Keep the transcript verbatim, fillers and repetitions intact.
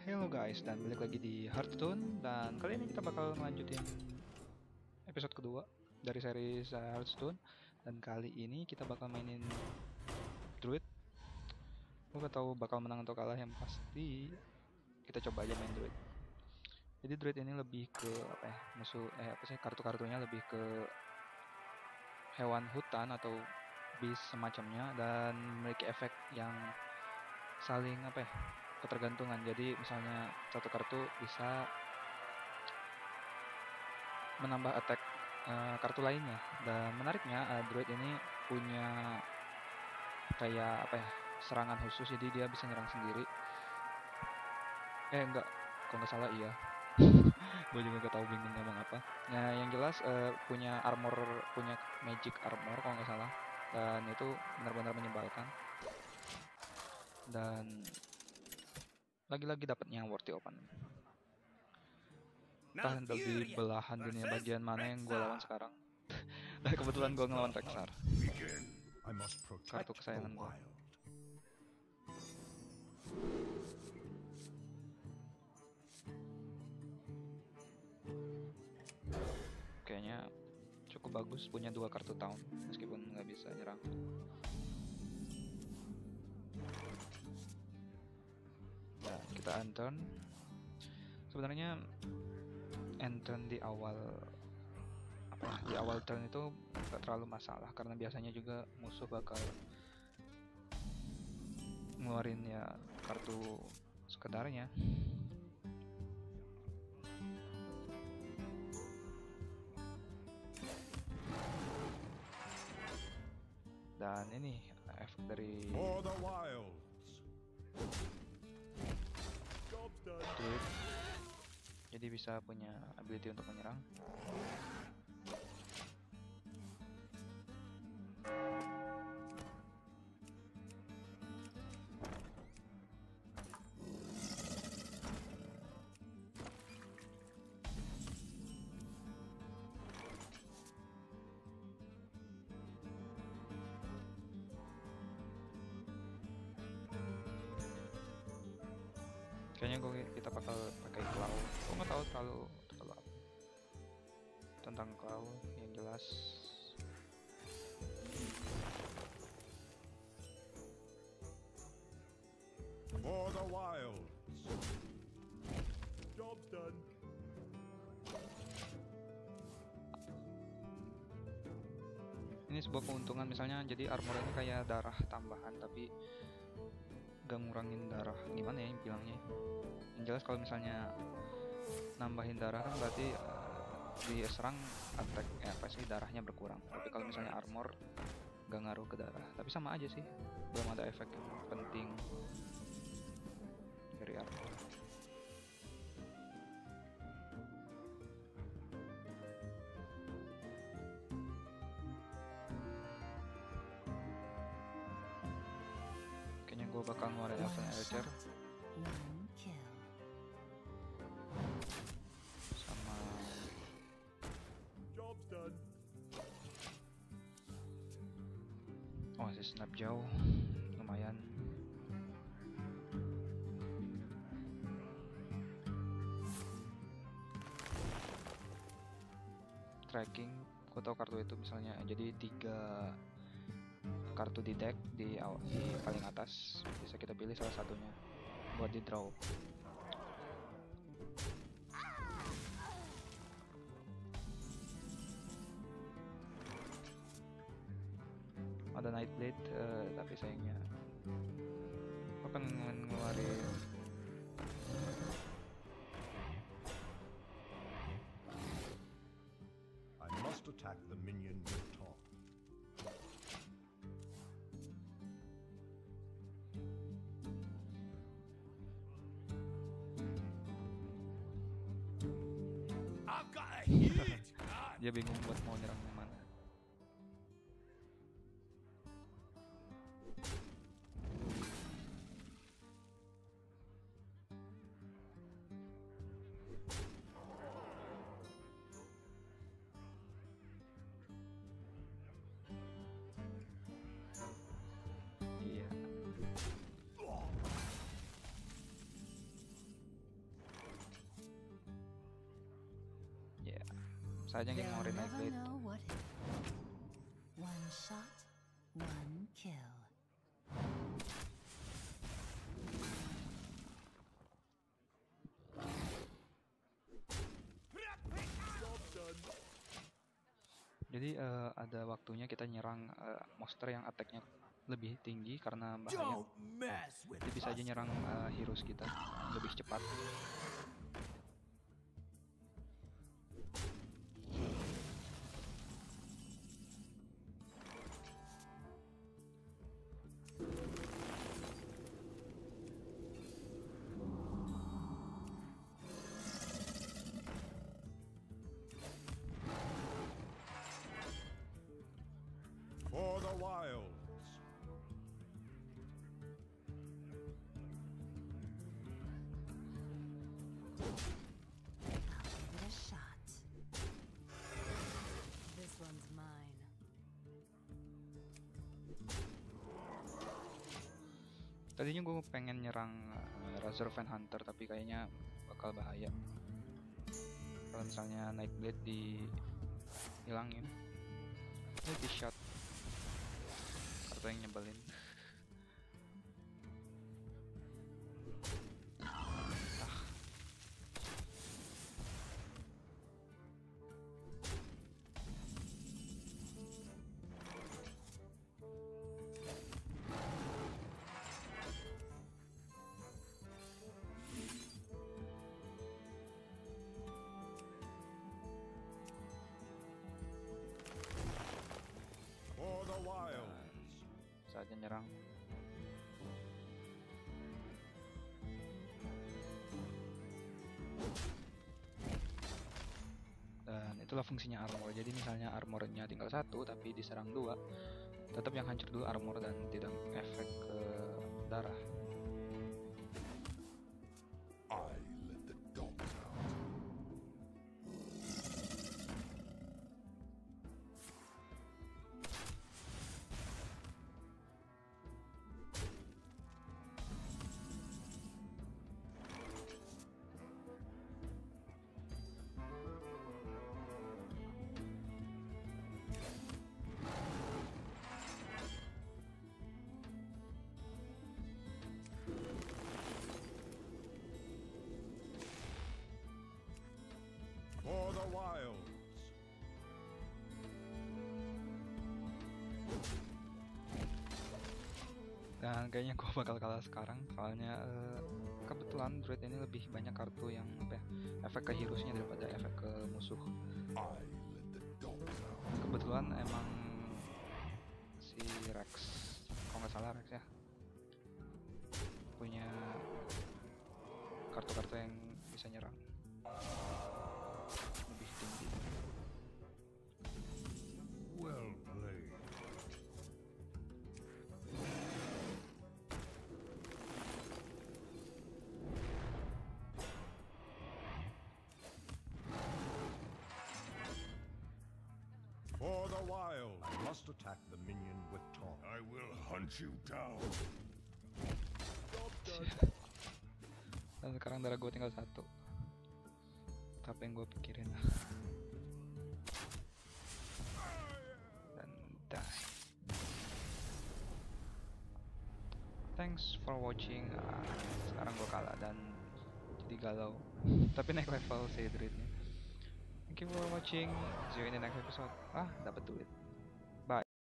Hello guys, dan balik lagi di Hearthstone. Dan kali ini kita bakal melanjutin episode kedua dari series uh, Hearthstone. Dan kali ini kita bakal mainin Druid. Gue gak tau bakal menang atau kalah, yang pasti kita coba aja main Druid. Jadi Druid ini lebih ke apa ya, musuh eh apa sih kartu-kartunya lebih ke hewan hutan atau beast semacamnya, dan memiliki efek yang saling apa ya, ketergantungan. Jadi misalnya satu kartu bisa menambah attack uh, kartu lainnya. Dan menariknya uh, Druid ini punya kayak apa ya, serangan khusus, jadi dia bisa nyerang sendiri. Eh enggak, kok nggak salah iya. Gue juga gak tahu bingung ngomong apa. Nah yang jelas uh, punya armor, punya magic armor kalau nggak salah. Dan itu benar-benar menyebalkan. Dan lagi-lagi dapatnya worthy opponent. Entah lebih belahan dunia bagian mana yang gue lawan sekarang. Dan kebetulan gue ngelawan Rexxar, kartu kesayangan gue. Kayaknya cukup bagus punya dua kartu town meskipun nggak bisa nyerang. Nah, kita end turn. Sebenarnya end turn di awal apa ya, di awal turn itu nggak terlalu masalah karena biasanya juga musuh bakal ngeluarin ya kartu sekedarnya. Dan ini efek dari Druid, jadi bisa punya ability untuk menyerang. Kayaknya gue kita bakal pakai claw. Gue nggak tahu terlalu terlalu apa tentang claw, yang jelas For the wilds. Job's done. ini sebuah keuntungan. Misalnya jadi armor ini kayak darah tambahan tapi gak ngurangin darah, gimana ya bilangnya. Yang jelas kalau misalnya nambahin darah kan berarti uh, diserang attack eh, apa sih darahnya berkurang. Tapi kalau misalnya armor gak ngaruh ke darah, tapi sama aja sih, belum ada efek yang penting dari armor. Kayaknya gue bakal ngeluarin Elven Archer sama Job's done. oh si snap jauh lumayan. Tracking, gue tau kartu itu misalnya jadi tiga kartu di deck di, di paling atas, bisa kita pilih salah satunya buat di draw. Ada Nightblade uh, tapi sayangnya gue kan ngeluarin I must attack the minion with talk. I've got a huge card. dia bingung buat mau nyerang yang mana. Iya. Saya aja They'll ngeluarin Night never Blade. know what hit them. One shot, one kill. Jadi eh, ada waktunya kita nyerang eh, monster yang attack-nya lebih tinggi karena bahaya. Don't mess with Jadi bisa aja us. nyerang eh, heroes kita lebih cepat. For the wilds. I'll give it a shot. This one's mine. Tadinya gue pengen nyerang uh, Razor Van Hunter tapi kayaknya bakal bahaya. Kalau misalnya Night Blade dihilangin, ini di shot kartu yang nyebelin. For the wilds. Saatnya nyerang. Dan itulah fungsinya armor. Jadi misalnya armornya tinggal satu tapi diserang dua, tetap yang hancur dulu armor dan tidak efek ke darah. I let the dogs out. For the wilds. Dan kayaknya gue bakal kalah sekarang soalnya eh, kebetulan druid ini lebih banyak kartu yang apa ya, efek ke heroesnya daripada efek ke musuh. I let the dogs out. Kebetulan emang si Rex, kalau nggak salah Rex ya, punya kartu-kartu yang bisa nyerang lebih tinggi. Well played. For the wild. I must attack the minion with taunt. I will hunt you down. Dan sekarang darah gue tinggal satu. Apa yang gue pikirin? Dan die. Thanks for watching. Ah, sekarang gue kalah dan jadi galau. Tapi naik level si druidnya. Thank you for watching. See you in the next episode. Ah, dapat duit.